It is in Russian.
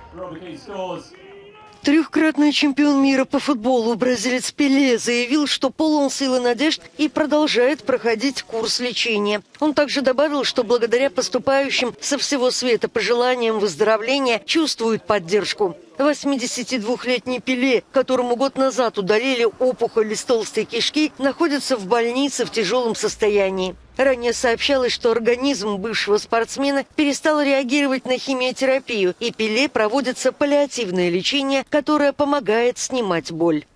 Трехкратный чемпион мира по футболу бразилец Пеле заявил, что полон сил и надежд и продолжает проходить курс лечения. Он также добавил, что благодаря поступающим со всего света пожеланиям выздоровления чувствует поддержку. 82-летний Пеле, которому год назад удалили опухоль из толстой кишки, находится в больнице в тяжелом состоянии. Ранее сообщалось, что организм бывшего спортсмена перестал реагировать на химиотерапию, и Пеле проводится паллиативное лечение, которое помогает снимать боль.